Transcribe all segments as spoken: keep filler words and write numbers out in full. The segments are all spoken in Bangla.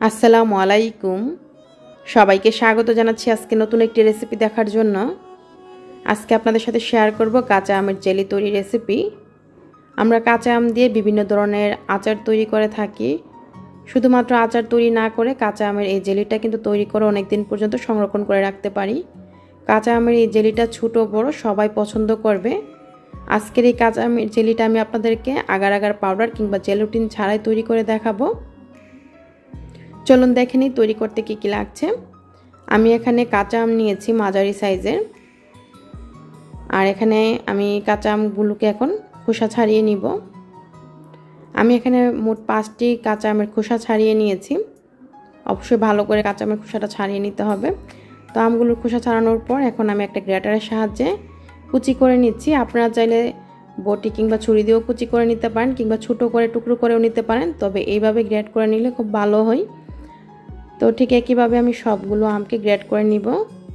আসসালামু আলাইকুম সবাইকে স্বাগত জানাচ্ছি আজকে নতুন একটি রেসিপি দেখার জন্য। আজকে আপনাদের সাথে শেয়ার করব কাঁচা আমের জেলি তৈরি রেসিপি। আমরা কাঁচা আম দিয়ে বিভিন্ন ধরনের আচার তৈরি করে থাকি। শুধুমাত্র আচার তৈরি না করে কাঁচা আমের এই জেলিটা কিন্তু তৈরি করে অনেক দিন পর্যন্ত সংরক্ষণ করে রাখতে পারি। কাঁচা আমের এই জেলিটা ছোট বড় সবাই পছন্দ করবে। আজকের এই কাঁচা আমের জেলিটা আমি আপনাদেরকে আগার আগার পাউডার কিংবা জেলুটিন ছাড়াই তৈরি করে দেখাবো। চলুন দেখে নিই তৈরি করতে কী কী লাগছে। আমি এখানে কাঁচা আম নিয়েছি মাঝারি সাইজের, আর এখানে আমি কাঁচা আমগুলোকে এখন খোসা ছাড়িয়ে নিব। আমি এখানে মোট পাঁচটি কাঁচা আমের খোসা ছাড়িয়ে নিয়েছি। অবশ্যই ভালো করে কাঁচা আমের খোসাটা ছাড়িয়ে নিতে হবে। তো আমগুলোর খোসা ছাড়ানোর পর এখন আমি একটা গ্রেটারের সাহায্যে কুচি করে নিচ্ছি। আপনারা চাইলে বটি কিংবা ছুরি দিয়েও কুচি করে নিতে পারেন, কিংবা ছোটো করে টুকরো করেও নিতে পারেন, তবে এইভাবে গ্রেট করে নিলে খুব ভালো হয়। তো ঠিক একইভাবে আমি সবগুলো আমকে গ্রেট করে নিব।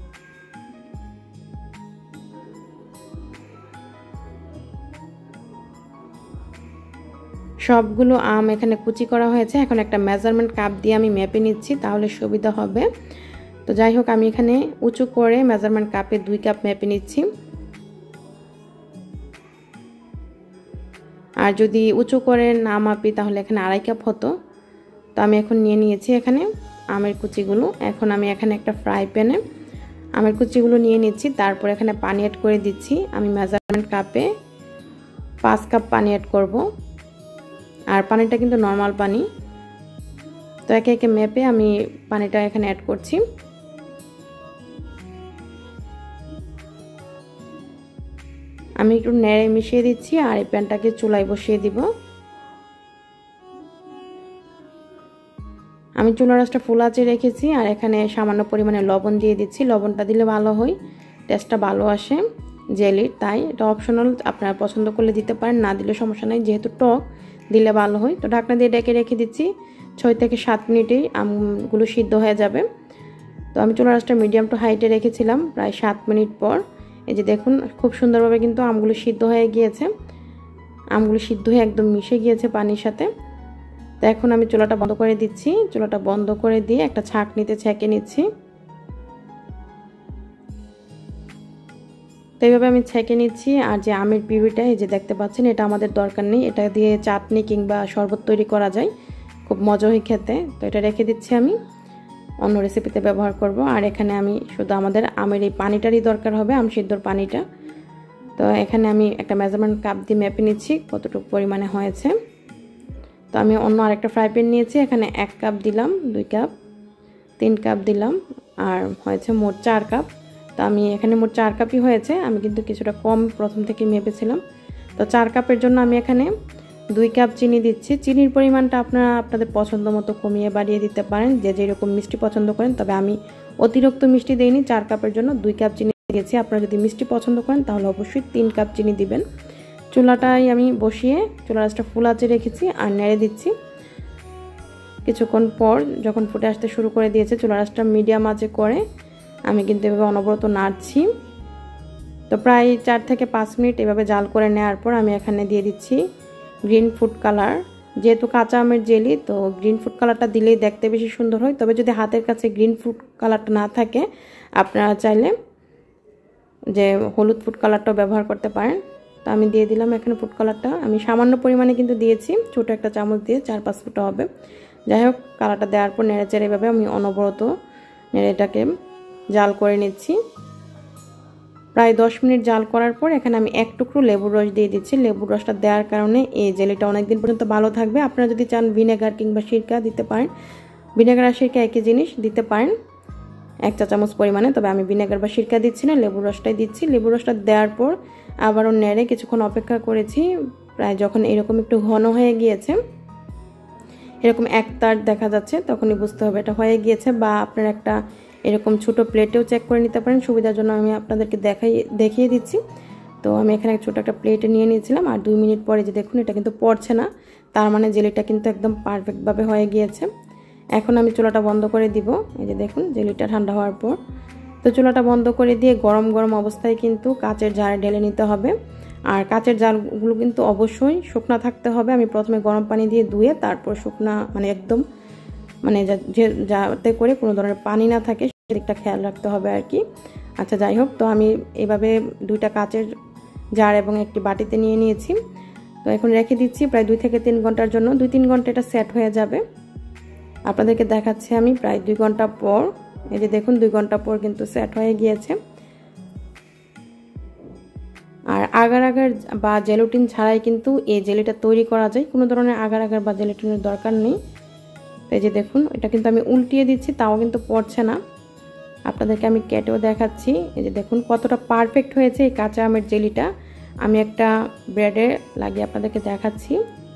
সবগুলো আম এখানে কুচি করা হয়েছে। এখন একটা মেজারমেন্ট কাপ দিয়ে আমি মেপে নিচ্ছি, তাহলে সুবিধা হবে। তো যাই হোক, আমি এখানে উঁচু করে মেজারমেন্ট কাপে দুই কাপ মেপে নিচ্ছি। আর যদি উঁচু করে না মাপি তাহলে এখানে আড়াই কাপ হতো। তো আমি এখন নিয়ে নিয়েছি এখানে আমের কুচিগুলো। এখন আমি এখানে একটা ফ্রাই প্যানে আমের কুচিগুলো নিয়ে নিচ্ছি। তারপর এখানে পানি অ্যাড করে দিচ্ছি। আমি মেজারমেন্ট কাপে পাঁচ কাপ পানি অ্যাড করব, আর পানিটা কিন্তু নর্মাল পানি। তো একে একে মেপে আমি পানিটা এখানে অ্যাড করছি। আমি একটু নেড়ে মিশিয়ে দিচ্ছি, আর এই প্যানটাকে চুলায় বসিয়ে দিব। আমি চুলার আঁচটা ফুল আঁচে রেখেছি, আর এখানে সামান্য পরিমাণে লবণ দিয়ে দিচ্ছি। লবণটা দিলে ভালো হয়, টেস্টটা ভালো আসে জেলির, তাই এটা অপশনাল। আপনারা পছন্দ করলে দিতে পারেন, না দিলে সমস্যা নেই, যেহেতু টক দিলে ভালো হয়। তো ঢাকনা দিয়ে ডেকে রেখে দিচ্ছি। ছয় থেকে সাত মিনিটেই আমগুলো সিদ্ধ হয়ে যাবে। তো আমি চুলার আঁচটা মিডিয়াম টু হাইটে রেখেছিলাম। প্রায় সাত মিনিট পর এই যে দেখুন, খুব সুন্দরভাবে কিন্তু আমগুলো সিদ্ধ হয়ে গিয়েছে। আমগুলো সিদ্ধ হয়ে একদম মিশে গিয়েছে পানির সাথে। তো এখন আমি চুলাটা বন্ধ করে দিচ্ছি। চুলাটা বন্ধ করে দিয়ে একটা ছাঁকনিতে ছেঁকে নিচ্ছি। তো এইভাবে আমি ছেঁকে নিচ্ছি। আর যে আমের পিউরিটা এই যে দেখতে পাচ্ছেন, এটা আমাদের দরকার নেই। এটা দিয়ে চাটনি কিংবা শরবত তৈরি করা যায়, খুব মজা হয় খেতে। তো এটা রেখে দিচ্ছি, আমি অন্য রেসিপিতে ব্যবহার করব। আর এখানে আমি শুধু আমাদের আমের এই পানিটারই দরকার হবে, আম সিদ্ধর পানিটা। তো এখানে আমি একটা মেজারমেন্ট কাপ দিয়ে মেপে নিচ্ছি কতটুকু পরিমাণে হয়েছে। তো আমি অন্য আরেকটা ফ্রাই প্যান নিয়েছি। এখানে এক কাপ দিলাম, দুই কাপ, তিন কাপ দিলাম, আর হয়েছে মোট চার কাপ। তো আমি এখানে মোট চার কাপই হয়েছে। আমি কিন্তু কিছুটা কম প্রথম থেকে মেপেছিলাম। তো চার কাপের জন্য আমি এখানে দুই কাপ চিনি দিচ্ছি। চিনির পরিমাণটা আপনারা আপনাদের পছন্দ মতো কমিয়ে বাড়িয়ে দিতে পারেন, যে যেরকম মিষ্টি পছন্দ করেন। তবে আমি অতিরিক্ত মিষ্টি দিইনি, চার কাপের জন্য দুই কাপ চিনি দিয়েছি। আপনারা যদি মিষ্টি পছন্দ করেন তাহলে অবশ্যই তিন কাপ চিনি দিবেন। চুলাটাই আমি বসিয়ে চুলার আঁচটা ফুল আঁচে রেখেছি, আর নেড়ে দিচ্ছি। কিছুক্ষণ পর যখন ফুটে আসতে শুরু করে দিয়েছে, চুলার আঁচটা মিডিয়াম আঁচে করে আমি কিন্তু এভাবে অনবরত নাড়ছি। তো প্রায় চার থেকে পাঁচ মিনিট এভাবে জাল করে নেওয়ার পর আমি এখানে দিয়ে দিচ্ছি গ্রিন ফুড কালার। যেহেতু কাঁচা আমের জেলি, তো গ্রিন ফুড কালারটা দিলেই দেখতে বেশি সুন্দর হয়। তবে যদি হাতের কাছে গ্রিন ফুড কালারটা না থাকে, আপনারা চাইলে যে হলুদ ফুড কালারটাও ব্যবহার করতে পারেন। তো আমি দিয়ে দিলাম এখানে ফুড কালারটা। আমি সামান্য পরিমাণে কিন্তু দিয়েছি, ছোটো একটা চামচ দিয়ে চার পাঁচ ফুটা হবে। যাই হোক, কালারটা দেওয়ার পর নেড়ে চেড়ে এভাবে আমি অনবরত নেড়ে এটাকে জাল করে নিচ্ছি। প্রায় দশ মিনিট জাল করার পর এখানে আমি এক টুকরো লেবুর রস দিয়ে দিচ্ছি। লেবুর রসটা দেওয়ার কারণে এই জেলিটা অনেকদিন পর্যন্ত ভালো থাকবে। আপনারা যদি চান ভিনেগার কিংবা সিরকা দিতে পারেন। ভিনেগার আর সিরকা একই জিনিস, দিতে পারেন এক চা চামচ পরিমাণে। তবে আমি ভিনেগার বা সিরকা দিচ্ছি না, লেবুর রসটাই দিচ্ছি। লেবুর রসটা দেওয়ার পর আবারও নেড়ে কিছুক্ষণ অপেক্ষা করেছি। প্রায় যখন এরকম একটু ঘন হয়ে গিয়েছে, এরকম এক তার দেখা যাচ্ছে, তখনই বুঝতে হবে এটা হয়ে গিয়েছে। বা আপনার একটা এরকম ছোট প্লেটেও চেক করে নিতে পারেন। সুবিধার জন্য আমি আপনাদেরকে দেখাই দেখিয়ে দিচ্ছি। তো আমি এখানে ছোটো একটা প্লেটে নিয়ে নিয়েছিলাম, আর দুই মিনিট পরে যে দেখুন এটা কিন্তু পড়ছে না, তার মানে জেলিটা কিন্তু একদম পারফেক্টভাবে হয়ে গিয়েছে। এখন আমি চুলাটা বন্ধ করে দিব। এই যে দেখুন জেলিটা ঠান্ডা হওয়ার পর। তো চুলাটা বন্ধ করে দিয়ে গরম গরম অবস্থায় কিন্তু কাচের জারে ঢেলে নিতে হবে। আর কাচের জারগুলো কিন্তু অবশ্যই শুকনা থাকতে হবে। আমি প্রথমে গরম পানি দিয়ে ধুয়ে তারপর শুকনা মানে একদম মানে যাতে করে কোনো ধরনের পানি না থাকে সেদিকটা খেয়াল রাখতে হবে আর কি। আচ্ছা যাই হোক, তো আমি এভাবে দুইটা কাচের জার এবং একটি বাটিতে নিয়ে নিয়েছি। তো এখন রেখে দিচ্ছি প্রায় দুই থেকে তিন ঘন্টার জন্য। দুই তিন ঘন্টা এটা সেট হয়ে যাবে। আপনাদেরকে দেখাচ্ছি আমি প্রায় দুই ঘন্টা পর। এই যে দেখুন দুই ঘন্টা পর কিন্তু সেট হয়ে গিয়েছে। আর আগার আগার বা জেলাটিন ছাড়াই কিন্তু এই জেলিটা তৈরি করা যায়, কোনো ধরনের আগার আগার বা জেলাটিনের দরকার নেই। তো এই যে দেখুন এটা কিন্তু আমি উল্টিয়ে দিচ্ছি, তাও কিন্তু পড়ছে না। আপনাদেরকে আমি কেটেও দেখাচ্ছি। এই যে দেখুন কতটা পারফেক্ট হয়েছে এই কাঁচা আমের জেলিটা। আমি একটা ব্রেডে লাগিয়ে আপনাদেরকে দেখাচ্ছি।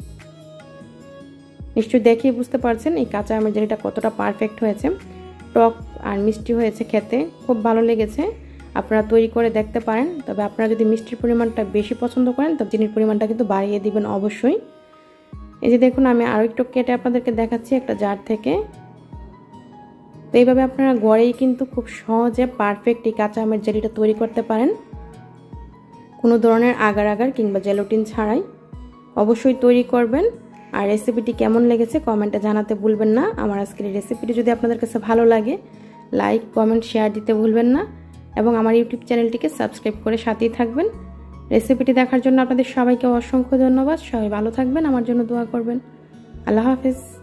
নিশ্চয়ই দেখেই বুঝতে পারছেন এই কাঁচা আমের জেলিটা কতটা পারফেক্ট হয়েছে। টক আর মিষ্টি হয়েছে, খেতে খুব ভালো লেগেছে। আপনারা তৈরি করে দেখতে পারেন। তবে আপনারা যদি মিষ্টির পরিমাণটা বেশি পছন্দ করেন তবে চিনির পরিমাণটা কিন্তু বাড়িয়ে দিবেন অবশ্যই। এই যে দেখুন আমি আরও একটু কেটে আপনাদেরকে দেখাচ্ছি একটা জার থেকে। তো এইভাবে আপনারা ঘরেই কিন্তু খুব সহজে পারফেক্ট এই কাঁচা আমের জেলিটা তৈরি করতে পারেন, কোনো ধরনের আগার আগার কিংবা জেলাটিন ছাড়াই। অবশ্যই তৈরি করবেন। আর রেসিপিটি কেমন লেগেছে কমেন্টে জানাতে ভুলবেন না। আমার আজকের এই রেসিপিটি যদি আপনাদের কাছে ভালো লাগে লাইক কমেন্ট শেয়ার দিতে ভুলবেন না এবং আমার ইউটিউব চ্যানেলটিকে সাবস্ক্রাইব করে সাথেই থাকবেন। রেসিপিটি দেখার জন্য আপনাদের সবাইকে অসংখ্য ধন্যবাদ। সবাই ভালো থাকবেন, আমার জন্য দোয়া করবেন। আল্লাহ হাফেজ।